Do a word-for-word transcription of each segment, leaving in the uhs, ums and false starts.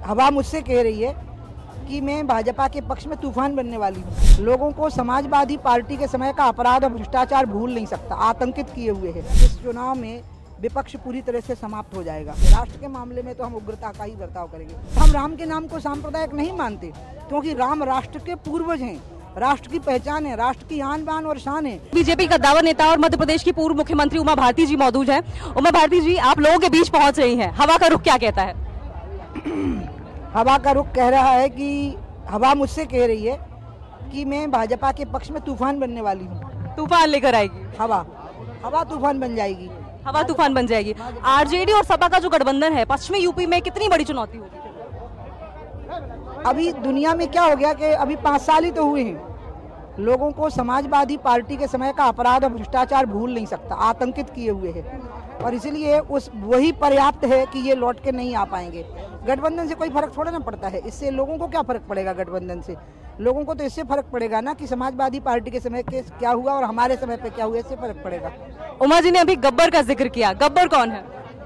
हवा मुझसे कह रही है कि मैं भाजपा के पक्ष में तूफान बनने वाली हूँ। लोगों को समाजवादी पार्टी के समय का अपराध और भ्रष्टाचार भूल नहीं सकता, आतंकित किए हुए है। इस चुनाव में विपक्ष पूरी तरह से समाप्त हो जाएगा। राष्ट्र के मामले में तो हम उग्रता का ही बर्ताव करेंगे। हम राम के नाम को सांप्रदायिक नहीं मानते, क्योंकि राम राष्ट्र के पूर्वज हैं, राष्ट्र की पहचान है, राष्ट्र की आन बान और शान है। बीजेपी का दावा नेता और मध्य प्रदेश की पूर्व मुख्यमंत्री उमा भारती जी मौजूद हैं। उमा भारती जी, आप लोगों के बीच पहुंच रही हैं, हवा का रुख क्या कहता है? हवा का रुख कह रहा है कि हवा मुझसे कह रही है कि मैं भाजपा के पक्ष में तूफान बनने वाली हूँ। तूफान लेकर आएगी हवा हवा तूफान बन जाएगी। हवा तूफान बन जाएगी। आरजेडी और सपा का जो गठबंधन है पश्चिमी यूपी में, कितनी बड़ी चुनौती होगी? अभी दुनिया में क्या हो गया कि अभी पाँच साल ही तो हुए हैं। लोगों को समाजवादी पार्टी के समय का अपराध और भ्रष्टाचार भूल नहीं सकता, आतंकित किए हुए है, और इसलिए उस वही पर्याप्त है कि ये लौट के नहीं आ पाएंगे। गठबंधन से कोई फर्क थोड़ा ना पड़ता है। इससे लोगों को क्या फर्क पड़ेगा? गठबंधन से लोगों को तो इससे फर्क पड़ेगा ना कि समाजवादी पार्टी के समय के क्या हुआ और हमारे समय पे क्या हुआ, इससे फर्क पड़ेगा। उमा जी ने अभी गब्बर का जिक्र किया, गब्बर कौन है?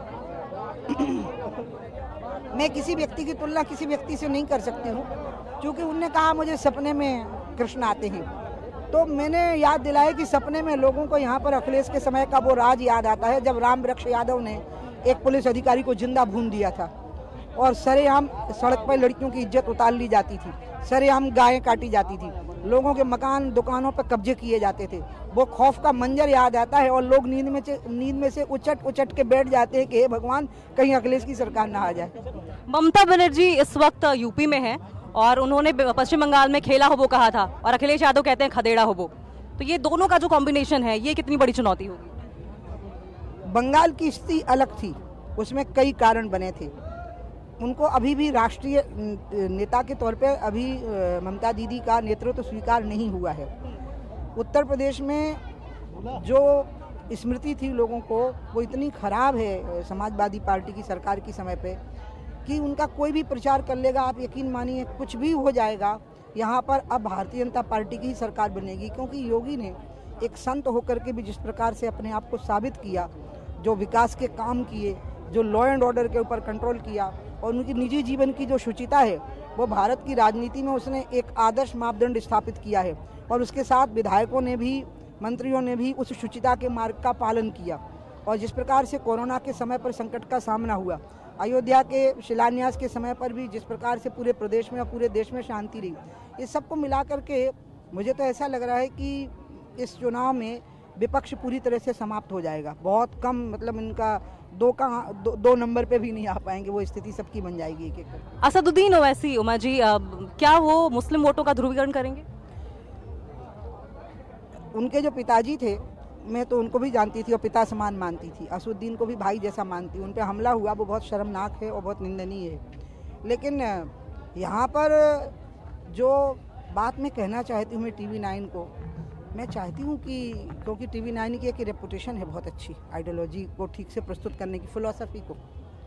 मैं किसी व्यक्ति की तुलना किसी व्यक्ति से नहीं कर सकती हूँ, क्योंकि उनने कहा मुझे सपने में कृष्ण आते हैं, तो मैंने याद दिलाया कि सपने में लोगों को यहाँ पर अखिलेश के समय का वो राज याद आता है, जब राम वृक्ष यादव ने एक पुलिस अधिकारी को जिंदा भून दिया था और सरेआम सड़क पर लड़कियों की इज्जत उतार ली जाती थी, सरेआम गायें काटी जाती थी, लोगों के मकान दुकानों पर कब्जे किए जाते थे। वो खौफ का मंजर याद आता है और लोग नींद में से नींद में से उचट उचट के बैठ जाते हैं कि हे भगवान, कहीं अखिलेश की सरकार ना आ जाए। ममता बनर्जी इस वक्त यूपी में है और उन्होंने पश्चिम बंगाल में खेला होबो कहा था और अखिलेश यादव कहते हैं खदेड़ा होबो, तो ये दोनों का जो कॉम्बिनेशन है ये कितनी बड़ी चुनौती होगी? बंगाल की स्थिति अलग थी, उसमें कई कारण बने थे। उनको अभी भी राष्ट्रीय नेता के तौर पे अभी ममता दीदी का नेतृत्व तो स्वीकार नहीं हुआ है। उत्तर प्रदेश में जो स्मृति थी लोगों को, वो इतनी खराब है समाजवादी पार्टी की सरकार की समय पे कि उनका कोई भी प्रचार कर लेगा, आप यकीन मानिए कुछ भी हो जाएगा। यहाँ पर अब भारतीय जनता पार्टी की ही सरकार बनेगी, क्योंकि योगी ने एक संत होकर के भी जिस प्रकार से अपने आप को साबित किया, जो विकास के काम किए, जो लॉ एंड ऑर्डर के ऊपर कंट्रोल किया, और उनकी निजी जीवन की जो शुचिता है, वो भारत की राजनीति में उसने एक आदर्श मापदंड स्थापित किया है। और उसके साथ विधायकों ने भी, मंत्रियों ने भी उस शुचिता के मार्ग का पालन किया। और जिस प्रकार से कोरोना के समय पर संकट का सामना हुआ, अयोध्या के शिलान्यास के समय पर भी जिस प्रकार से पूरे प्रदेश में और पूरे देश में शांति रही, इस सबको मिला करके मुझे तो ऐसा लग रहा है कि इस चुनाव में विपक्ष पूरी तरह से समाप्त हो जाएगा। बहुत कम, मतलब इनका दो का दो, दो नंबर पे भी नहीं आ पाएंगे, वो स्थिति सबकी बन जाएगी एक एक। असदुद्दीन ओवैसी, उमा जी, क्या वो मुस्लिम वोटों का ध्रुवीकरण करेंगे? उनके जो पिताजी थे, मैं तो उनको भी जानती थी और पिता समान मानती थी। असदुद्दीन को भी भाई जैसा मानती। उन पे हमला हुआ वो बहुत शर्मनाक है और बहुत निंदनीय है। लेकिन यहाँ पर जो बात मैं कहना चाहती हूँ मैं टीवी नाइन को, मैं चाहती हूँ कि, क्योंकि टीवी नाइन की एक रेपुटेशन है बहुत अच्छी, आइडियोलॉजी को ठीक से प्रस्तुत करने की, फिलॉसफी को,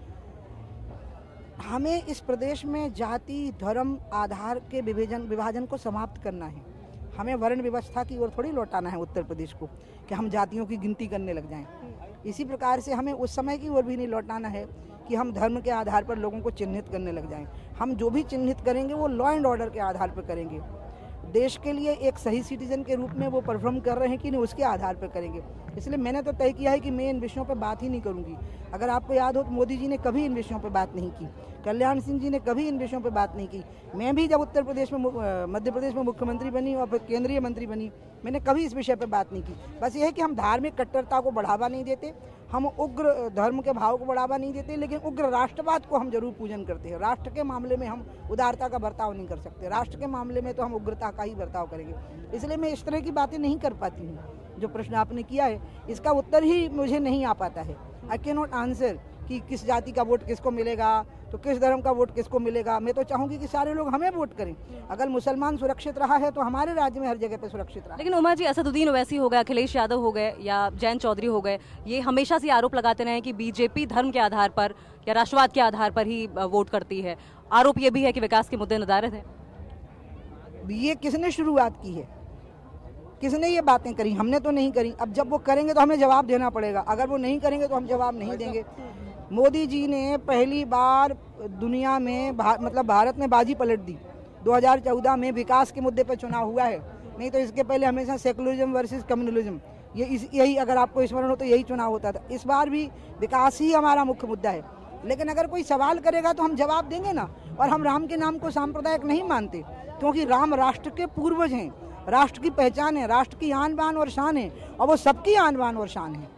हमें इस प्रदेश में जाति धर्म आधार के विभाजन विभाजन को समाप्त करना है। हमें वर्ण व्यवस्था की ओर थोड़ी लौटाना है उत्तर प्रदेश को, कि हम जातियों की गिनती करने लग जाएं। इसी प्रकार से हमें उस समय की ओर भी नहीं लौटाना है कि हम धर्म के आधार पर लोगों को चिन्हित करने लग जाएं। हम जो भी चिन्हित करेंगे वो लॉ एंड ऑर्डर के आधार पर करेंगे। देश के लिए एक सही सिटीजन के रूप में वो परफॉर्म कर रहे हैं कि नहीं, उसके आधार पर करेंगे। इसलिए मैंने तो तय किया है कि मैं इन विषयों पर बात ही नहीं करूंगी। अगर आपको याद हो तो मोदी जी ने कभी इन विषयों पर बात नहीं की, कल्याण सिंह जी ने कभी इन विषयों पर बात नहीं की। मैं भी जब उत्तर प्रदेश में, मध्य प्रदेश में मुख्यमंत्री बनी और फिर केंद्रीय मंत्री बनी, मैंने कभी इस विषय पर बात नहीं की। बस ये है कि हम धार्मिक कट्टरता को बढ़ावा नहीं देते, हम उग्र धर्म के भाव को बढ़ावा नहीं देते, लेकिन उग्र राष्ट्रवाद को हम जरूर पूजन करते हैं। राष्ट्र के मामले में हम उदारता का बर्ताव नहीं कर सकते, राष्ट्र के मामले में तो हम उग्रता का ही बर्ताव करेंगे। इसलिए मैं इस तरह की बातें नहीं कर पाती हूँ। जो प्रश्न आपने किया है, इसका उत्तर ही मुझे नहीं आ पाता है। आई कैन नॉट आंसर कि किस जाति का वोट किसको मिलेगा, तो किस धर्म का वोट किसको मिलेगा। मैं तो चाहूंगी कि सारे लोग हमें वोट करें। अगर मुसलमान सुरक्षित रहा है तो हमारे राज्य में हर जगह पे सुरक्षित रहा। लेकिन उमा जी, असदुद्दीन ओवैसी हो गए, अखिलेश यादव हो गए या जयंत चौधरी हो गए, ये हमेशा से आरोप लगाते रहे कि बीजेपी धर्म के आधार पर या राष्ट्रवाद के आधार पर ही वोट करती है। आरोप ये भी है कि विकास के मुद्दे नदारद है। ये किसने शुरुआत की है? किसने ये बातें करी? हमने तो नहीं करी। अब जब वो करेंगे तो हमें जवाब देना पड़ेगा। अगर वो नहीं करेंगे तो हम जवाब नहीं देंगे। मोदी जी ने पहली बार दुनिया में भा, मतलब भारत में बाजी पलट दी। दो हज़ार चौदह में विकास के मुद्दे पर चुनाव हुआ है, नहीं तो इसके पहले हमेशा सेकुलरिज्म वर्सेस कम्युनलिज्म, ये इस यही अगर आपको स्मरण हो तो यही चुनाव होता था। इस बार भी विकास ही हमारा मुख्य मुद्दा है, लेकिन अगर कोई सवाल करेगा तो हम जवाब देंगे ना। और हम राम के नाम को सांप्रदायिक नहीं मानते, क्योंकि राम राष्ट्र के पूर्वज हैं, राष्ट्र की पहचान है, राष्ट्र की आन बान और शान है, और वो सबकी आन बान और शान है।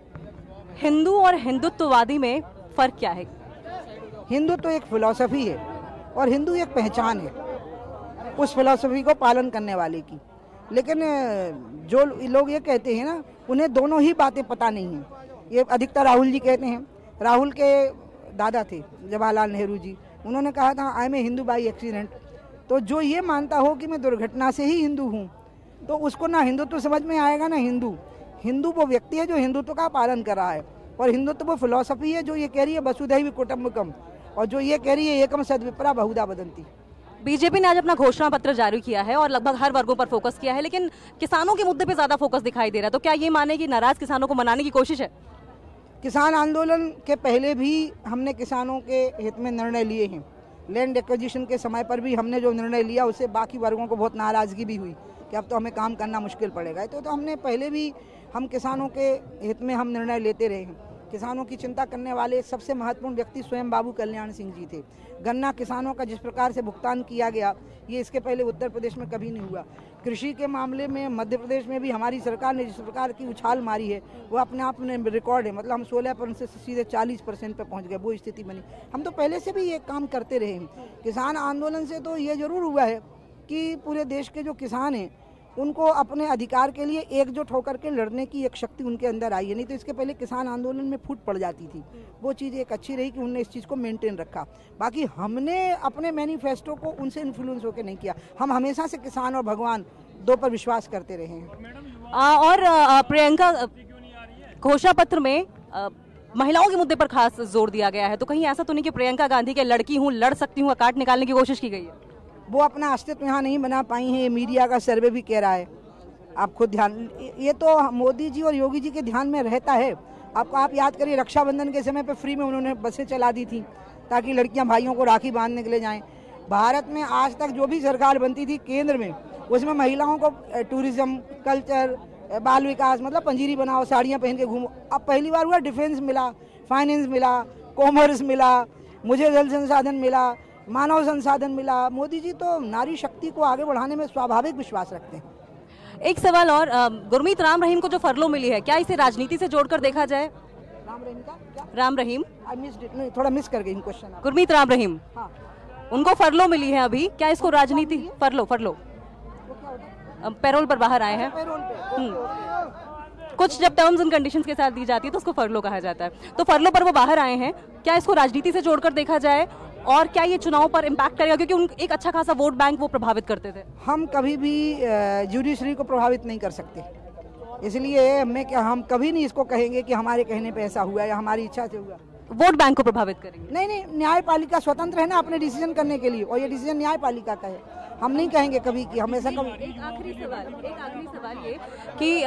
हिंदू और हिंदुत्ववादी में फर्क क्या है? हिंदू तो एक फिलॉसफी है और हिंदू एक पहचान है उस फिलॉसफी को पालन करने वाले की। लेकिन जो लोग ये कहते हैं ना, उन्हें दोनों ही बातें पता नहीं हैं। ये अधिकतर राहुल जी कहते हैं। राहुल के दादा थे जवाहरलाल नेहरू जी, उन्होंने कहा था I am a Hindu by accident. तो जो ये मानता हो कि मैं दुर्घटना से ही हिंदू हूँ, तो उसको ना हिंदुत्व तो समझ में आएगा ना हिंदू। हिंदू वो व्यक्ति है जो हिंदुत्व का पालन कर रहा है, और हिंदुत्व वो फिलॉसफी है जो ये कह रही है वसुधैव कुटुम्बकम, और जो ये कह रही है एकम सद्विप्रा बहुधा वदन्ति। बीजेपी ने आज अपना घोषणा पत्र जारी किया है और लगभग हर वर्गों पर फोकस किया है, लेकिन किसानों के मुद्दे पे ज्यादा फोकस दिखाई दे रहा है। तो क्या ये माने कि नाराज किसानों को मनाने की कोशिश है? किसान आंदोलन के पहले भी हमने किसानों के हित में निर्णय लिए हैं। लैंड एक्विजिशन के समय पर भी हमने जो निर्णय लिया उससे बाकी वर्गों को बहुत नाराज़गी भी हुई कि अब तो हमें काम करना मुश्किल पड़ेगा। तो, तो हमने पहले भी हम किसानों के हित में हम निर्णय लेते रहे हैं। किसानों की चिंता करने वाले सबसे महत्वपूर्ण व्यक्ति स्वयं बाबू कल्याण सिंह जी थे। गन्ना किसानों का जिस प्रकार से भुगतान किया गया, ये इसके पहले उत्तर प्रदेश में कभी नहीं हुआ। कृषि के मामले में मध्य प्रदेश में भी हमारी सरकार ने जिस प्रकार की उछाल मारी है वो अपने आप में रिकॉर्ड है। मतलब हम सोलह परसेंट से सीधे चालीस परसेंट पर पहुँच गए, वो स्थिति बनी। हम तो पहले से भी ये काम करते रहे हैं। किसान आंदोलन से तो ये जरूर हुआ है कि पूरे देश के जो किसान हैं उनको अपने अधिकार के लिए एकजुट होकर के लड़ने की एक शक्ति उनके अंदर आई है। नहीं तो इसके पहले किसान आंदोलन में फूट पड़ जाती थी। वो चीज़ एक अच्छी रही कि उनने इस चीज़ को मेंटेन रखा। बाकी हमने अपने मैनिफेस्टो को उनसे इन्फ्लुएंस होकर नहीं किया। हम हमेशा से किसान और भगवान दो पर विश्वास करते रहे हैं। आ, और आ, प्रियंका, घोषणा पत्र में आ, महिलाओं के मुद्दे पर खास जोर दिया गया है, तो कहीं ऐसा तो नहीं कि प्रियंका गांधी के लड़की हूँ लड़ सकती हूँ काट निकालने की कोशिश की गई है? वो अपना अस्तित्व यहाँ नहीं बना पाई हैं, ये मीडिया का सर्वे भी कह रहा है। आप खुद ध्यान, ये तो मोदी जी और योगी जी के ध्यान में रहता है। आपको आप याद करिए, रक्षाबंधन के समय पे फ्री में उन्होंने बसें चला दी थी ताकि लड़कियां भाइयों को राखी बांधने के लिए जाएं। भारत में आज तक जो भी सरकार बनती थी केंद्र में, उसमें महिलाओं को टूरिज्म, कल्चर, बाल विकास, मतलब पंजीरी बनाओ, साड़ियाँ पहन के घूमो। अब पहली बार हुआ डिफेंस मिला, फाइनेंस मिला, कॉमर्स मिला, मुझे जल संसाधन मिला, मानव संसाधन मिला। मोदी जी तो नारी शक्ति को आगे बढ़ाने में स्वाभाविक विश्वास रखते हैं। एक सवाल और, गुरमीत राम रहीम को जो फरलो मिली है, क्या इसे राजनीति से जोड़कर देखा जाए? राम रहीम का क्या? राम रहीम, आई मिस नहीं, थोड़ा मिस कर गई क्वेश्चन। गुरमीत राम रहीम, हाँ, उनको फरलो मिली है अभी, क्या इसको राजनीति? फरलो फरलो पैरोल पर बाहर आए हैं। पैरोल पे कुछ जब टर्म्स एंड कंडीशंस के साथ दी जाती है तो उसको फरलो कहा जाता है। तो फरलो पर वो बाहर आए हैं, क्या इसको राजनीति से जोड़कर देखा जाए और क्या ये चुनाव पर इम्पैक्ट करेगा? क्योंकि उन एक अच्छा खासा वोट बैंक वो प्रभावित करते थे। हम कभी भी जुडिशरी को प्रभावित नहीं कर सकते, इसलिए मैं क्या हम कभी नहीं इसको कहेंगे कि हमारे कहने पे ऐसा हुआ या हमारी इच्छा से हुआ। वोट बैंक को प्रभावित करेंगे? नहीं नहीं, न्यायपालिका स्वतंत्र है ना अपने डिसीजन करने के लिए, और ये डिसीजन न्यायपालिका का है। हम नहीं कहेंगे कभी कि हमेशा कभी। एक आखिरी सवाल एक आखिरी सवाल ये कि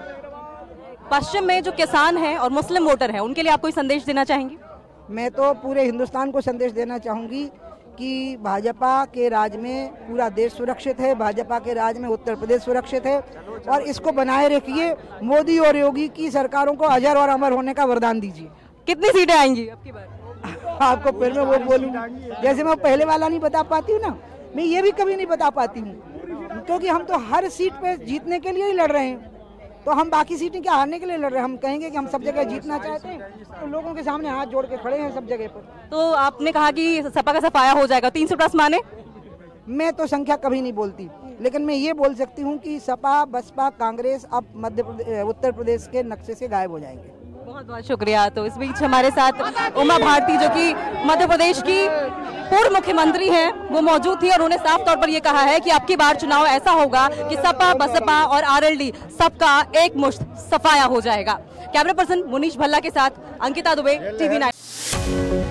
पश्चिम में जो किसान हैं और मुस्लिम वोटर हैं, उनके लिए आप कोई संदेश देना चाहेंगे? मैं तो पूरे हिंदुस्तान को संदेश देना चाहूँगी कि भाजपा के राज में पूरा देश सुरक्षित है, भाजपा के राज में उत्तर प्रदेश सुरक्षित है, और इसको बनाए रखिए। मोदी और योगी की सरकारों को अजर और अमर होने का वरदान दीजिए। कितनी सीटें आएंगी आपकी बार? आपको फिर मैं वो बोलूँ, जैसे मैं पहले वाला नहीं बता पाती हूँ ना, मैं ये भी कभी नहीं बता पाती हूँ, क्योंकि हम तो हर सीट पे जीतने के लिए ही लड़ रहे हैं। तो हम बाकी सीटें क्या हारने के लिए लड़ रहे हैं? हम कहेंगे कि हम सब जगह जीतना चाहते हैं, तो लोगों के सामने हाथ जोड़ के खड़े हैं सब जगह पर। तो आपने कहा कि सपा का सफाया हो जाएगा, तीन सौ प्लस माने? मैं तो संख्या कभी नहीं बोलती, लेकिन मैं ये बोल सकती हूँ कि सपा, बसपा, कांग्रेस अब मध्य प्रदेश, उत्तर प्रदेश के नक्शे से गायब हो जाएंगे। बहुत बहुत शुक्रिया। तो इस बीच हमारे साथ उमा भारती, जो कि मध्य प्रदेश की पूर्व मुख्यमंत्री हैं, वो मौजूद थी और उन्होंने साफ तौर पर ये कहा है कि अब की बार चुनाव ऐसा होगा कि सपा, बसपा और आरएलडी सबका एक मुश्त सफाया हो जाएगा। कैमरा पर्सन मुनीश भल्ला के साथ अंकिता दुबे, टीवी नाइन।